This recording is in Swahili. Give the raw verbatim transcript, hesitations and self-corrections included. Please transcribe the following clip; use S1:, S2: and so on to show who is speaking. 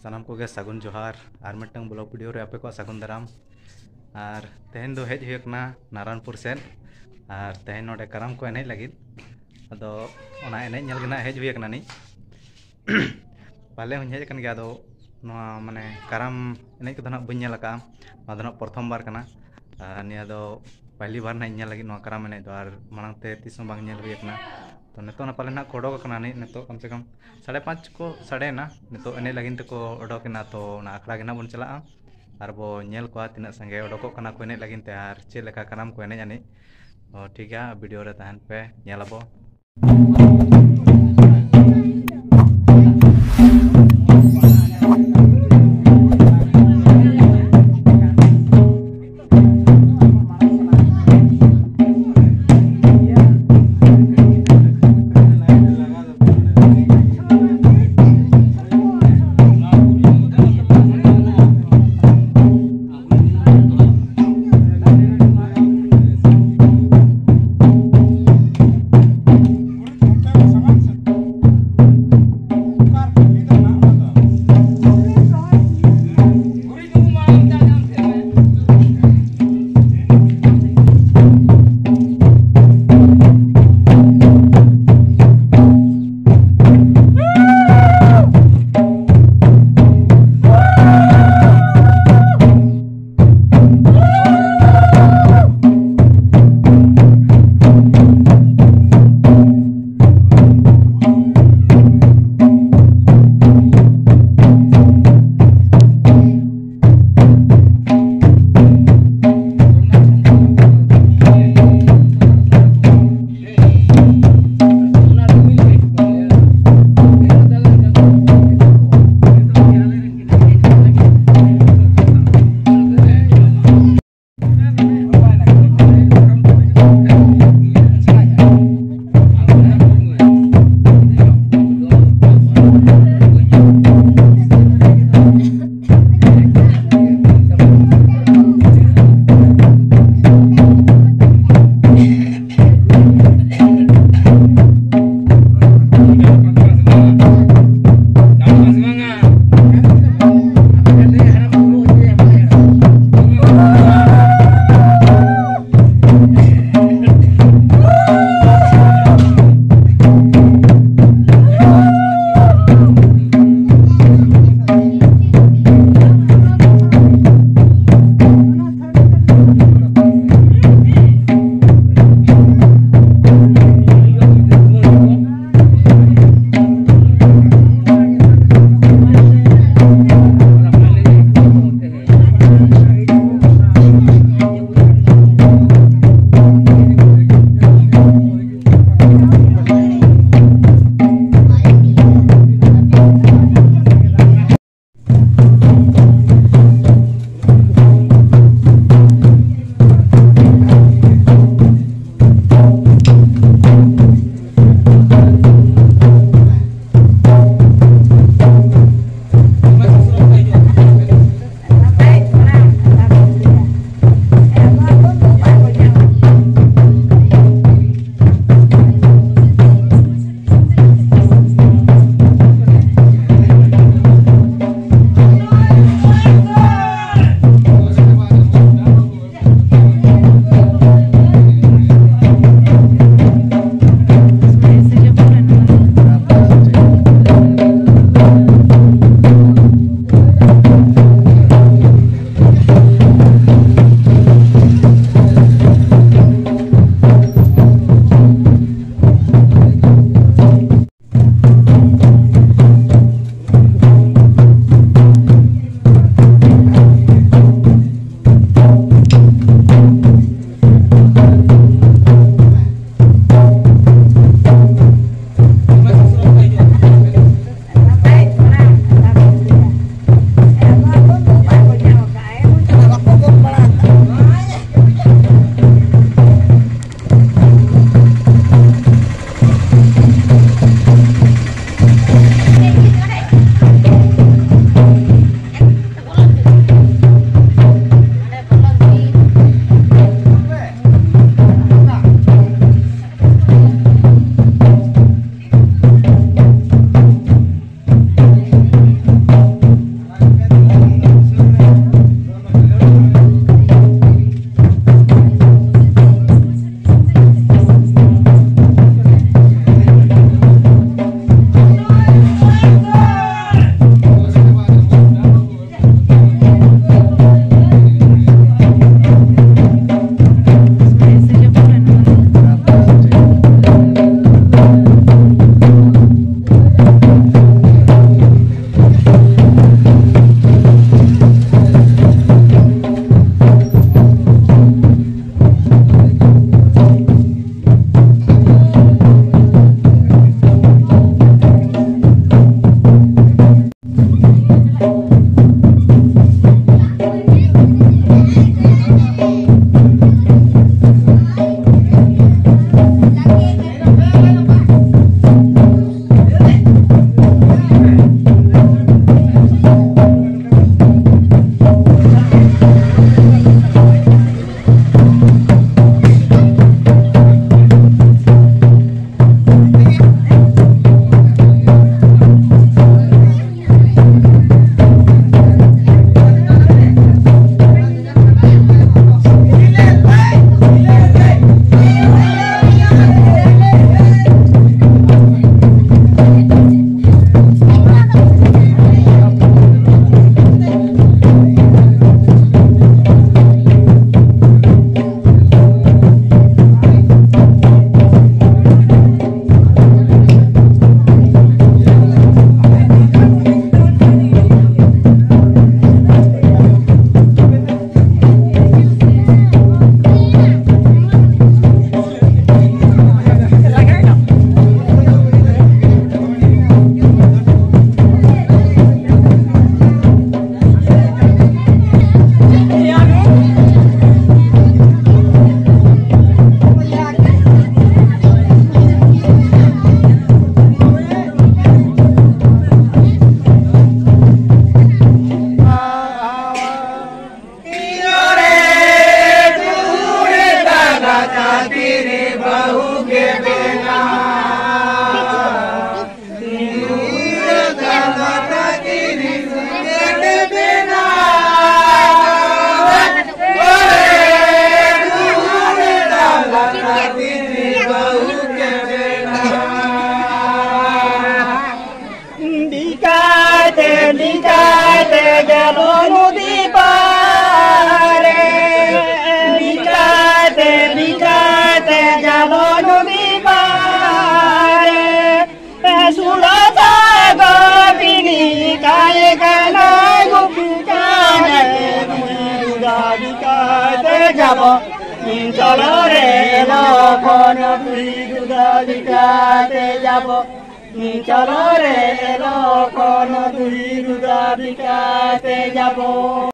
S1: sanam ko ge sagun johar ar metang blog video re ape ko sagun daram ar tehen do hej huyek na naranpur sen ar tehen node karam ko enej lagid ado ona enej nyel gena hej huyek na ni pale hun hej kan ge ado noa mane karam enej ko dana bañ nyel aka adana prothom bar kana ni ado pahli bar na nyel lagi noa karam enej do ar manang te tisong bang nyel huyek na तो नितो ना पाले ना को ओडोक कना नि नितो कम से कम साढ़े पाँच को साढ़े ना नितो एने लगिन तको ओडोकना तो ना आखड़ा गेना बन चला आर बो नेल को तिना संगे ओडोको कना को एने लगिन ते आर चे लेका काराम को एने जानी ठीक है वीडियो रे तहन पे नेलाबो
S2: বিকাতে যাব চলো রে লক্ষণ তুই দুধা বিকাতে যাব চলো রে লক্ষণ তুই দুধা বিকাতে যাব।